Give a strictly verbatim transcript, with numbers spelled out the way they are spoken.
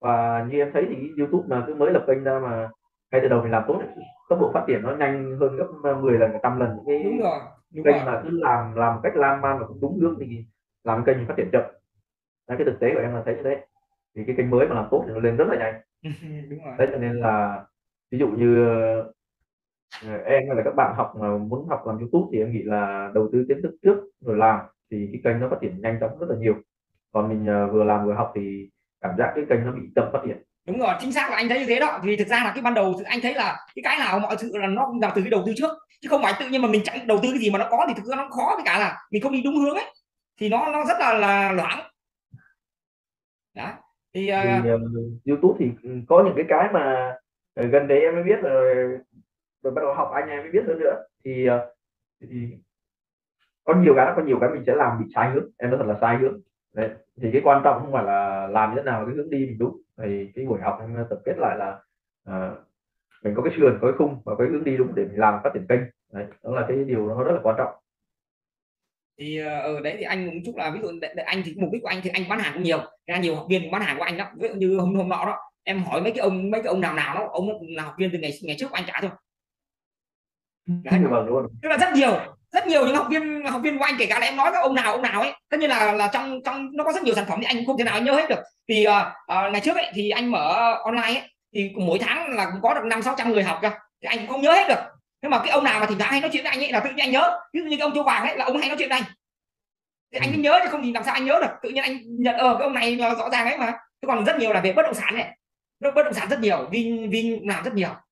Và như em thấy thì YouTube mà cứ mới lập kênh ra mà ngay từ đầu mình làm tốt ấy, tốc độ phát triển nó nhanh hơn gấp mười lần, trăm lần những Đúng cái rồi, đúng rồi. kênh mà cứ làm làm một cách lan man và không đúng hướng thì làm kênh phát triển chậm. Đấy, cái thực tế của em là thấy như thế. Thì cái kênh mới mà làm tốt thì nó lên rất là nhanh. Đúng rồi. Đấy cho nên là ví dụ như ờ, em hay là các bạn học mà muốn học làm YouTube thì em nghĩ là đầu tư kiến thức trước rồi làm thì cái kênh nó phát triển nhanh chóng rất là nhiều. Còn mình ờ, vừa làm vừa học thì cảm giác cái kênh nó bị chậm phát triển. Đúng rồi, chính xác là anh thấy như thế đó. Vì thực ra là cái ban đầu thì anh thấy là cái cái nào mọi thứ là nó là từ cái đầu tư trước, chứ không phải tự nhiên mà mình chẳng đầu tư cái gì mà nó có, thì thực ra nó khó, với cả là mình không đi đúng hướng ấy thì nó nó rất là là loãng. Đó thì uh, Vì ờ, YouTube thì có những cái cái mà ờ, gần đấy em mới biết rồi, rồi bắt đầu học anh em mới biết hơn nữa thì ờ, thì có nhiều cái có nhiều cái mình sẽ làm bị sai hướng, em nói thật là sai hướng. Đấy. Thì cái quan trọng không phải là làm như thế nào cái hướng đi mình đúng, thì cái buổi học em tập kết lại là ờ, mình có cái sườn có cái khung và cái hướng đi đúng để mình làm phát triển kênh. Đấy, đó là cái điều nó rất là quan trọng. thì ờ, ở đấy thì anh cũng chúc là ví dụ để, để anh thì mục đích của anh thì anh bán hàng cũng nhiều, ra nhiều học viên cũng bán hàng của anh đó. Ví dụ như hôm hôm nọ đó em hỏi mấy cái ông mấy cái ông nào nào đó, ông cũng là học viên từ ngày ngày trước của anh trả thôi. Đấy, Vâng luôn. tức là rất nhiều rất nhiều những học viên học viên của anh, kể cả là em nói các ông nào ông nào ấy, tất nhiên là là trong trong nó có rất nhiều sản phẩm thì anh cũng không thể nào anh nhớ hết được. Thì uh, uh, ngày trước ấy thì anh mở online ấy thì mỗi tháng là cũng có được năm sáu trăm người học cơ, thì anh cũng không nhớ hết được. Nhưng mà cái ông nào mà thỉnh thoảng hay nói chuyện với anh ấy là tự nhiên anh nhớ. Ví dụ như cái ông Châu Vàng ấy là ông hay nói chuyện với anh thì Ừ. anh mới nhớ, chứ không thì làm sao anh nhớ được. Tự nhiên anh nhận ờ cái ông này rõ ràng ấy mà. Thế còn rất nhiều là về bất động sản này, bất động sản rất nhiều, Vin Vin làm rất nhiều.